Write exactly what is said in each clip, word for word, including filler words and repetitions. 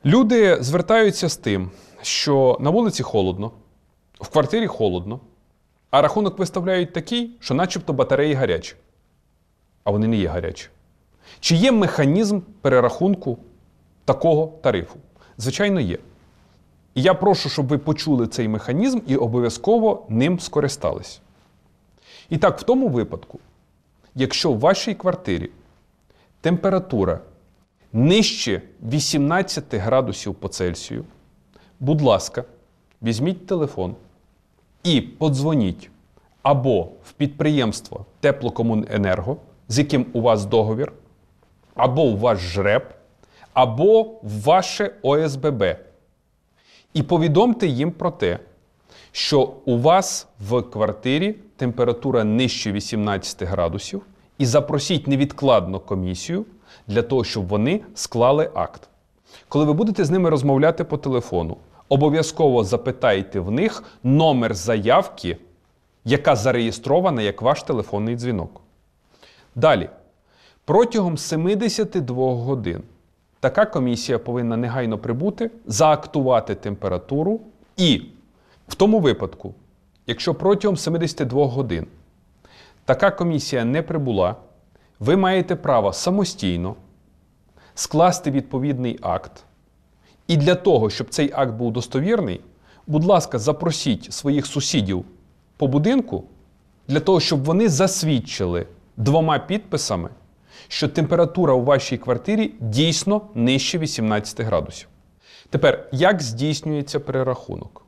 Люди звертаються з тим, що на вулиці холодно, в квартирі холодно, а рахунок виставляють такий, що начебто батареї гарячі. А вони не є гарячі. Чи є механізм перерахунку такого тарифу? Звичайно, є. І я прошу, щоб ви почули цей механізм і обов'язково ним скористались. І так, в тому випадку, якщо в вашій квартирі температура нижче вісімнадцяти градусів по Цельсію, будь ласка, візьміть телефон і подзвоніть або в підприємство Теплокомуненерго, з яким у вас договір, або в ваш ЖРЕБ, або в ваше О С Б Б. І повідомте їм про те, що у вас в квартирі температура нижче вісімнадцяти градусів, і запросіть невідкладно комісію для того, щоб вони склали акт. Коли ви будете з ними розмовляти по телефону, обов'язково запитайте в них номер заявки, яка зареєстрована як ваш телефонний дзвінок. Далі. Протягом семидесяти двох годин така комісія повинна негайно прибути, заактувати температуру і в тому випадку, якщо протягом семидесяти двох годин така комісія не прибула, ви маєте право самостійно скласти відповідний акт. І для того, щоб цей акт був достовірний, будь ласка, запросіть своїх сусідів по будинку, для того, щоб вони засвідчили двома підписами, що температура у вашій квартирі дійсно нижче вісімнадцяти градусів. Тепер, як здійснюється перерахунок?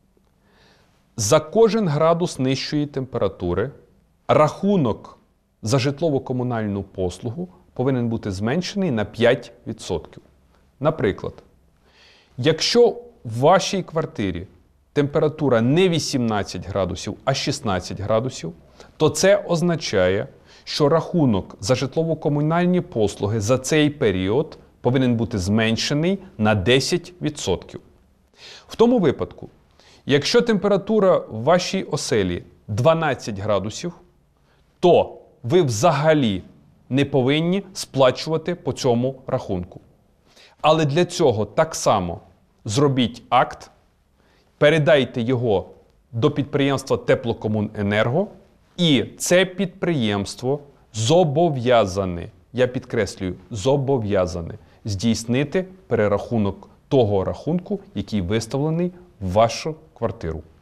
За кожен градус нижчої температури рахунок за житлово-комунальну послугу повинен бути зменшений на п'ять відсотків. Наприклад, якщо в вашій квартирі температура не вісімнадцять градусів, а шістнадцять градусів, то це означає, що рахунок за житлово-комунальні послуги за цей період повинен бути зменшений на десять відсотків. В тому випадку, якщо температура в вашій оселі дванадцять градусів, то ви взагалі не повинні сплачувати по цьому рахунку. Але для цього так само зробіть акт, передайте його до підприємства Теплокомуненерго, і це підприємство зобов'язане, я підкреслюю, зобов'язане здійснити перерахунок того рахунку, який виставлений в вашу квартиру.